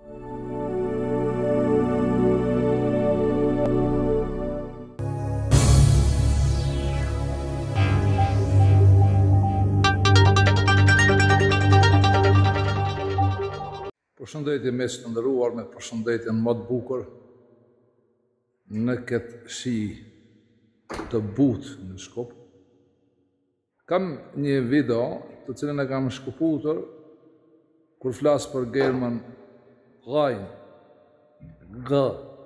Përshëndetje mes të ndëruar me përshëndetjen më të bukur në këtë shi të butë në Shkup. Kam një video të cilën e kam shkëputur kur flas për gërmën gajn, g.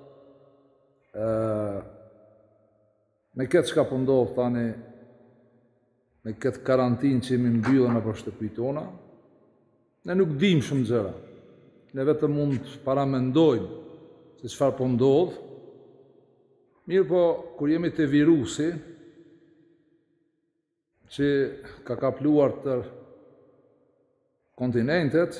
Me këtë çka po ndodh tani, me këtë karantinë që jemi mbyllur nëpër shtëpitë tona, ne nuk dim shumë gjëra. Ne vetëm mund të paramendojmë se çfarë po ndodh. Mirë po, kur jemi te virusi, që ka kapluar tër kontinentet,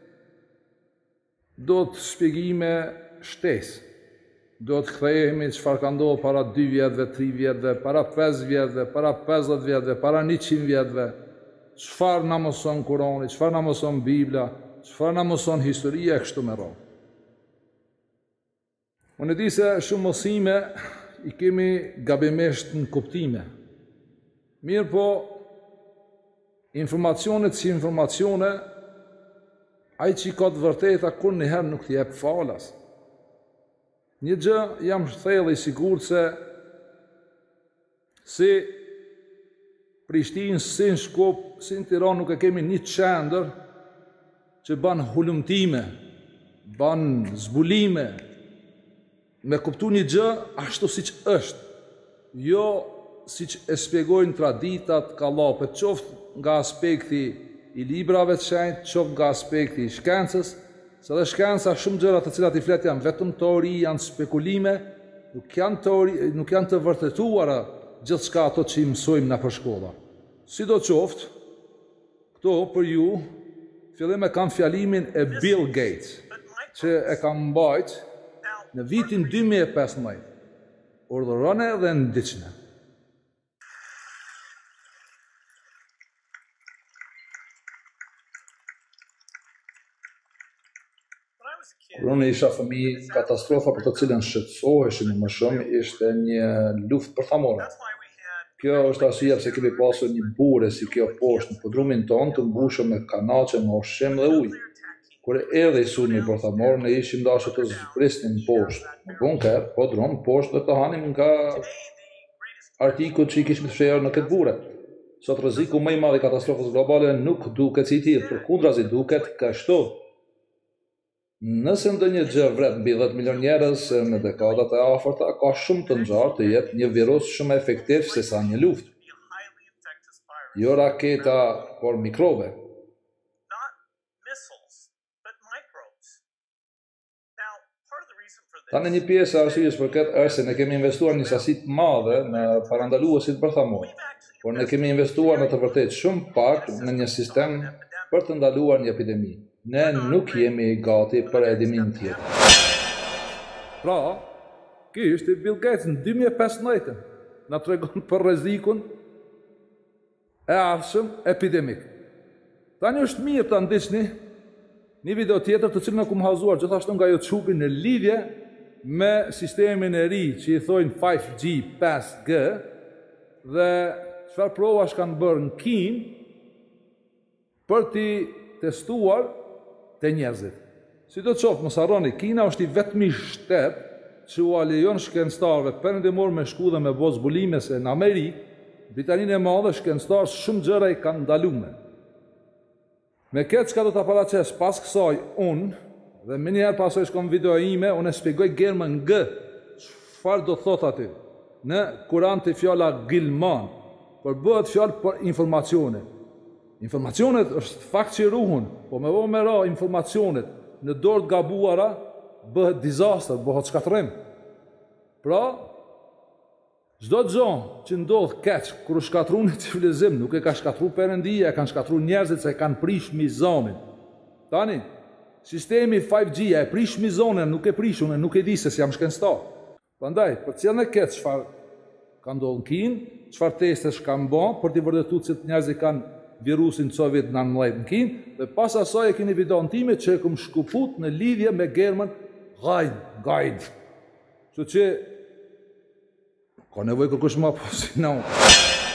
do të shpjegime shtesë. Do të kthehemi çfarë ka ndodhur para 2 vjetëve, 3 vjetëve, para 5 vjetëve, para 50 vjetëve, para 100 vjetëve. Çfarë na mëson Kurani, çfarë na mëson Bibla, çfarë na mëson historia e kështu me radhë. Unë e di se shumë mësime i kemi gabimisht në kuptime. Mirë po, informacionet si informacione, ai që ka të vërteta kur njëherë nuk t'i jep falas. Një gjë jam thellë i sigurt se si Prishtinë, si në Shkup, si në Tiranë nuk e kemi një qendër që ban hulumtime, ban zbulime, me kuptu një gjë ashtu siç është, jo siç e shpjegojnë traditat, kallapet, qoftë nga aspekti i librave të shenjtë, qoftë nga aspekti i shkencës, se dhe shkenca shumë gjëra të cilat i flet janë vetëm teori, janë spekulime, nuk janë të vërtetuara gjithçka ato që i mësojmë në përshkolla. Sidoqoftë, këto për ju fillim e kam fjalimin e Bill Gates, që e kam mbajt në vitin 2015, urdhërone dhe ndiqne. Kur unë isha fëmijë, katastrofa për të cilën shqetësoheshim më shumë ishte një luftë bërthamore. Kjo është arsyeja pse kemi pasur një bure si kjo poshtë në podrumin tonë të mbushur me kanaçe me ushqim dhe ujë. Kur erdhi sulmi bërthamor, ne ishim dashur të zbrisnim poshtë në bunker, podrum, poshtë dhe të hanim nga artikujt që i kishim të fshehur në këtë bure. Sot rreziku më i madh i katastrofës globale nuk duket si i tillë, përkundrazi duket kështu. Nëse ndonjë gjë vret mbi 10 milion njerëz në dekadat e afërta, ka shumë të nxartë të jetë një virus shumë efektiv se sa një luftë. Jo raketa, por mikrobe. Tani një pjesë e arsyes për këtë është se ne kemi investuar një sasi të madhe në parandaluesit bërthamor, por ne kemi investuar në të vërtetë shumë pak në një sistem për të ndaluar një epidemi. Ne nuk jemi gati për edimin tjetër. Pra, ky është Bill Gates në 2015 na tregon për rrezikun e ardhshëm epidemik. Tani është mirë ta ndiqni një video tjetër të cilën e kam hazuar gjithashtu nga YouTube në lidhje me sistemin e ri që i thojnë 5G, 5G dhe çfarë provash kanë bërë në Kinë për t'i testuar të njerëzit. Sidoqoftë, mos harroni, Kina është i vetmi shtet që u lejon shkencëtarëve perëndimor me shku dhe me bë zbulime se në Amerikë, Britaninë e Madhe, shkencëtarë shumë gjëra i kanë ndaluar. Me këtë çka do ta paraqes pas kësaj unë, dhe më njëherë pasoj shkon video ime, unë e shpjegoj gërmën G, çfarë do thot aty. Në Kur'an të fjala gilman, por bëhet fjalë për informacione. Informacionet është fakt që ruhun, po me vëmë ra informacionet në dorë të gabuara, bëhet dizastër, bëhet shkatërrim. Pra, çdo gjë që ndodh keq kur u shkatërron një civilizim, nuk e ka shkatërruar Perëndia, e kanë shkatërruar njerëzit se kanë prish mizonin. Tani, sistemi 5G e prish mizonin, nuk e prish, unë nuk e di se si jam shkencëtar. Prandaj, për cilën e keq çfarë ka ndodhur në Kinë, çfarë teste kanë bën për të vërtetuar se njerëzit kanë virusin Covid-19 në Kinë, dhe pas asaj e keni videon time që e këm shkuput në lidhje me German Guide. Kështu që ka nevoj kërkush ma po si na unë.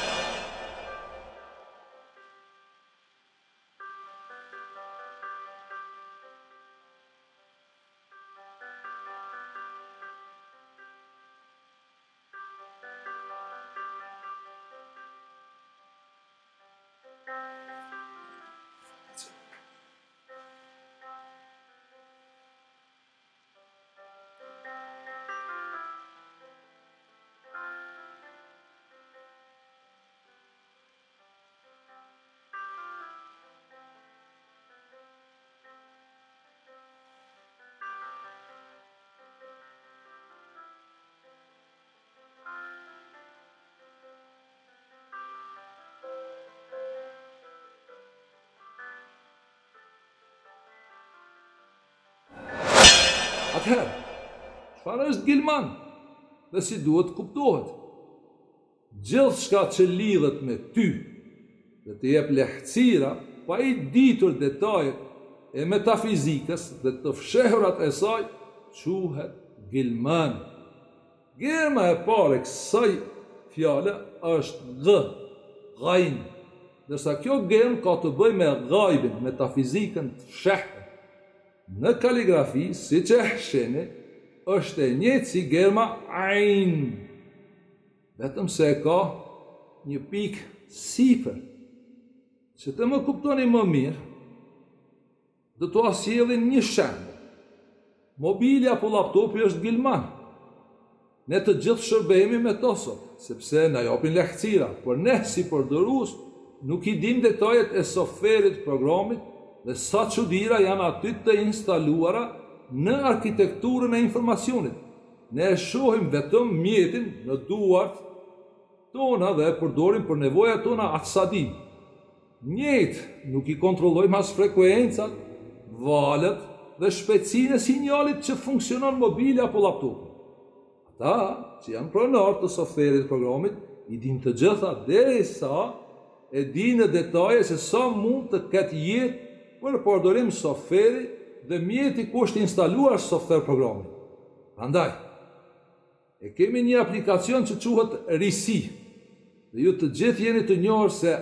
Atëherë, çfarë është Gilman dhe si duhet kuptohet? Gjithë shka që lidhet me ty dhe të jep lehtësira, pa i ditur detajet e metafizikës dhe të fshehurat e saj, quhet Gilman. Germa e pare kësaj fjale është gajn, dërsa kjo germ ka të bëj me gajbin, metafizikën të fshehtë. Në kaligrafi, si që sheni, është e njëjtë si germa ajn, vetëm se ka një pikë sipër. Që të më kuptoni më mirë, dhe të asjelin një shembull. Mobili apo laptopi është Gilman. Ne të gjithë shërbehemi me to sot, sepse na japin lehtësira, por ne si përdorues nuk i dim detajet e softverit programit dhe sa çuditëra janë aty të instaluara në arkitekturën e informacionit. Ne e shohim vetëm mjetin në duart tona dhe e përdorim për nevojat tona atë sa dim. Njëjtë nuk i kontrollojmë as frekuencat, valët dhe shpejtësinë e sinjalit që funksionon mobili apo laptopi. Ata që janë pronarë të softverit programit i din të gjitha derisa e din në detaje se sa mund të ketë jetë për përdorim softveri dhe mjeti ku është instaluar softver programi. Prandaj, e kemi një aplikacion që quhet Risi. Dhe ju të gjithë jeni të njohur se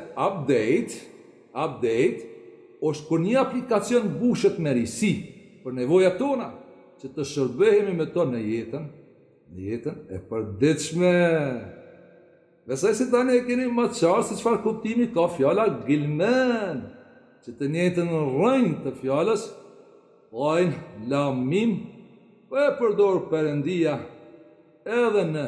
update është kur një aplikacion bushet me Risi për nevojat tona, që të shërbehemi me to në jetën e përditshme. Besoj se tani e keni më qartë se çfarë kuptimi ka fjala Gilman, që të njëjtën rrënjë të fjalës, gajn, lam, mim, po e përdor Perëndia edhe në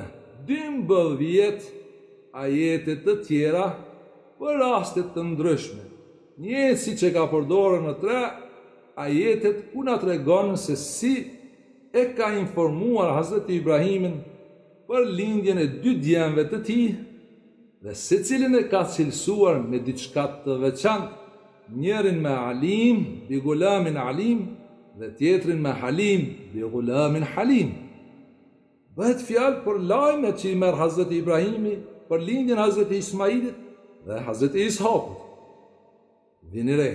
12 ajete të tjera për raste të ndryshme. Njëjtë si që ka përdorur në 3 ajetet ku na tregon se si e ka informuar Hazreti Ibrahimin për lindjen e 2 djemve të tij dhe secilin e ka cilësuar me diçka të veçantë. Njërin me alim, bi gulamin alim, dhe tjetrin me halim, bi gulamin halim. Bëhet fjalë për lajmet që i merr Hazreti Ibrahimi për lindjen e Hazreti Ismailit dhe Hazreti Ishakut. Vini re,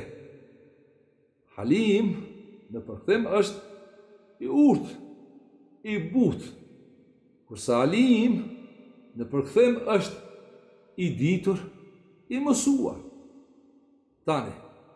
halim në përkthim është i urtë, i butë, kurse alim në përkthim është i ditur, i mësuar. Tani,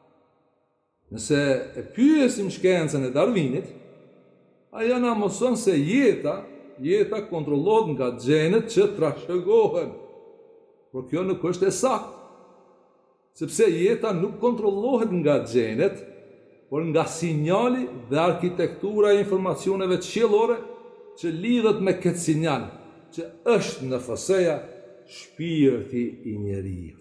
nëse e pyesim shkencën e Darwinit, ajo na mëson se jeta kontrollohet nga gjenet që trashëgohen. Por kjo nuk është e saktë, sepse jeta nuk kontrollohet nga gjenet, por nga sinjali dhe arkitektura e informacioneve qiellore që lidhet me këtë sinjal, që është në fëseja shpirti i njeriut.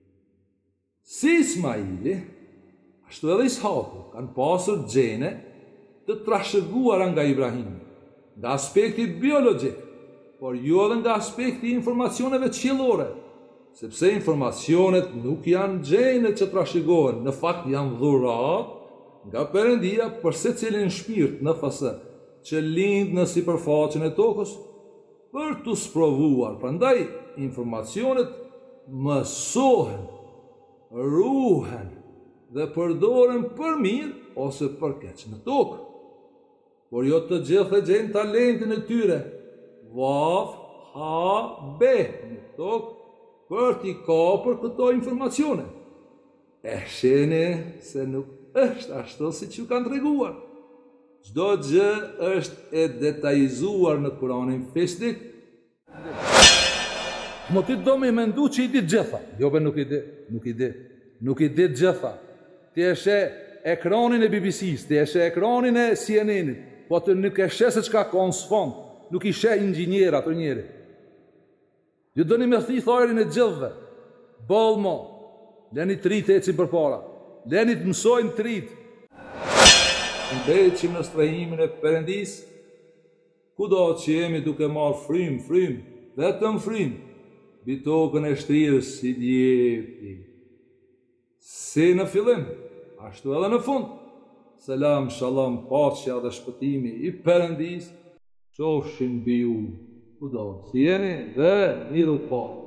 Si Ismaili, ashtu edhe Ishaku kanë pasur gjene të trashëguara nga Ibrahimi, nga aspekti biologjik, por jo edhe nga aspekti i informacioneve qiellore, sepse informacionet nuk janë gjene që trashëgohen, në fakt janë dhurat nga Perëndia për secilin shpirt në fase që lind në sipërfaqen e tokës për të sprovuar. Prandaj informacionet mësohen ruhen dhe përdoren për mirë ose për keq në tokë. Por jo të gjithë e gjenë talentin e tyre, vaf, ha, be, në tokë, për t'i kapur këto informacione. E sheni se nuk është ashtu si që kanë treguar. Çdo gjë është e detajizuar në Kuranin fisnik. Mo ti do me mendu që i di gjitha. Jo be nuk i di, nuk i di gjitha. Ti e she ekranin e BBC-s, ti e she ekranin e CNN-it, po të nuk e she se çka ka në sfond, nuk i she inxhinier ato njeri. Ju doni me thi thajrin e gjithve, balmo, leni të rritë eci për para, leni të mësojnë të rritë. Mbeqim në strahimin e Perëndis, kudo që jemi duke marrë frym, vetëm frym, mbi tokën e shtrirës si djepti. Si në fillim, ashtu edhe në fund. Selam, shalom, paqja dhe shpëtimi i Perëndis qofshin mbi ju, kudo që jeni dhe miru pa.